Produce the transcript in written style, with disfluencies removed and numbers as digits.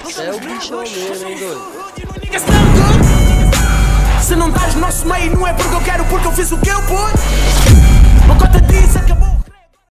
É o bichão mesmo, hein, doido? Se não dás nosso meio, não é porque eu quero, porque eu fiz o que eu pude.